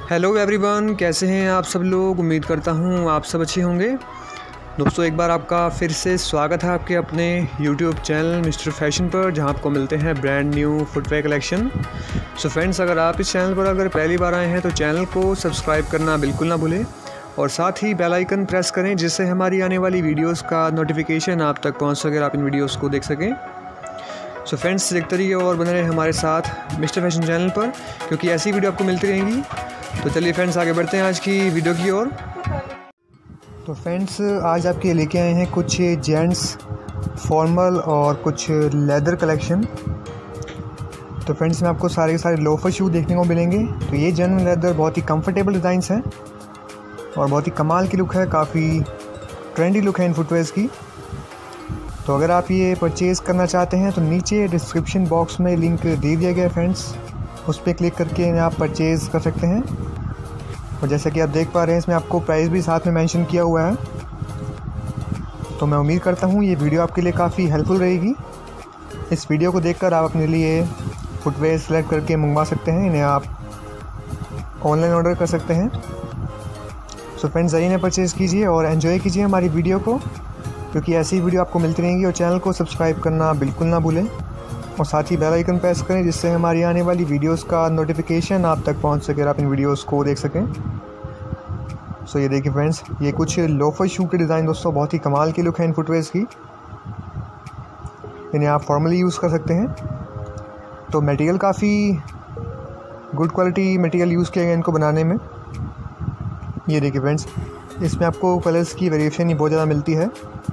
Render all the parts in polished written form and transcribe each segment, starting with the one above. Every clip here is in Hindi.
हेलो एवरीवन, कैसे हैं आप सब लोग। उम्मीद करता हूँ आप सब अच्छे होंगे। दोस्तों, एक बार आपका फिर से स्वागत है आपके अपने यूट्यूब चैनल मिस्टर फैशन पर, जहां आपको मिलते हैं brand new footwear collection. So friends, अगर आप इस चैनल पर अगर पहली बार आए हैं तो चैनल को सब्सक्राइब करना बिल्कुल ना भूलें और साथ ही बेल आइकन प्रेस करें, जिससे हमारी आने वाली वीडियोज़ का नोटिफिकेशन आप तक पहुँच सके, आप इन वीडियोज़ को देख सकें। सो फ्रेंड्स, देखते रहिए और बने रहे हमारे साथ मिस्टर फैशन चैनल पर, क्योंकि ऐसी वीडियो आपको मिलती रहेंगी। तो चलिए फ्रेंड्स, आगे बढ़ते हैं आज की वीडियो की ओर। तो फ्रेंड्स, आज आपके लेके आए हैं कुछ जेंट्स फॉर्मल और कुछ लेदर कलेक्शन। तो फ्रेंड्स, में आपको सारे के सारे लोफर शू देखने को मिलेंगे। तो ये जेन्युइन लेदर बहुत ही कंफर्टेबल डिज़ाइंस हैं और बहुत ही कमाल की लुक है, काफ़ी ट्रेंडी लुक है इन फुटवेयर्स की। तो अगर आप ये परचेज़ करना चाहते हैं तो नीचे डिस्क्रिप्शन बॉक्स में लिंक दे दिया गया है फ्रेंड्स, उस पर क्लिक करके इन्हें आप परचेज़ कर सकते हैं। और जैसा कि आप देख पा रहे हैं, इसमें आपको प्राइस भी साथ में मेंशन किया हुआ है। तो मैं उम्मीद करता हूँ ये वीडियो आपके लिए काफ़ी हेल्पफुल रहेगी। इस वीडियो को देखकर आप अपने लिए फुटवेयर सेलेक्ट करके मंगवा सकते हैं, इन्हें आप ऑनलाइन ऑर्डर कर सकते हैं। सो फ्रेंड्स, जाइए इन्हें परचेज़ कीजिए और एंजॉय कीजिए हमारी वीडियो को, क्योंकि ऐसी वीडियो आपको मिलती रहेंगी। और चैनल को सब्सक्राइब करना बिल्कुल ना भूलें और साथ ही बेल आइकन प्रेस करें, जिससे हमारी आने वाली वीडियोस का नोटिफिकेशन आप तक पहुंच सके और आप इन वीडियोस को देख सकें। सो ये देखिए फ्रेंड्स, ये कुछ लोफर शू के डिज़ाइन दोस्तों, बहुत ही कमाल की लुक है इन फुटवेयर्स की। इन्हें आप फॉर्मली यूज़ कर सकते हैं। तो मटेरियल काफ़ी गुड क्वालिटी मटेरियल यूज़ किया गया इनको बनाने में। ये देखिए फ्रेंड्स, इसमें आपको कलर्स की वेरिएशन ही बहुत ज़्यादा मिलती है।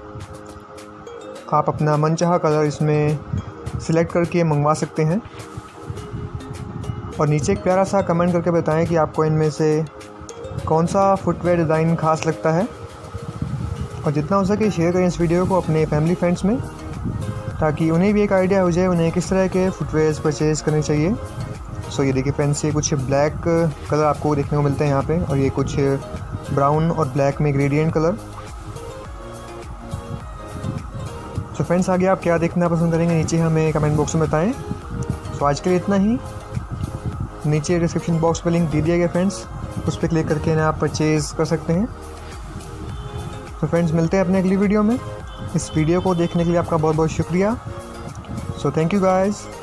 आप अपना मनचाहा कलर इसमें सिलेक्ट करके मंगवा सकते हैं। और नीचे एक प्यारा सा कमेंट करके बताएं कि आपको इनमें से कौन सा फुटवेयर डिज़ाइन खास लगता है। और जितना हो सके शेयर करें इस वीडियो को अपने फैमिली फ्रेंड्स में, ताकि उन्हें भी एक आइडिया हो जाए उन्हें किस तरह के फुटवेयर्स परचेज़ करने चाहिए। सो ये देखिए फ्रेंड्स, ये कुछ ब्लैक कलर आपको देखने को मिलते हैं यहाँ पे, और ये कुछ ब्राउन और ब्लैक में ग्रेडियंट कलर। सो फ्रेंड्स, आगे आप क्या देखना पसंद करेंगे नीचे हमें कमेंट बॉक्स में बताएं। सो आज के लिए इतना ही। नीचे डिस्क्रिप्शन बॉक्स में लिंक दे दिया गया फ्रेंड्स, उस पर क्लिक करके इन्हें आप परचेज़ कर सकते हैं। तो फ्रेंड्स, मिलते हैं अपने अगली वीडियो में। इस वीडियो को देखने के लिए आपका बहुत बहुत शुक्रिया। So thank you guys.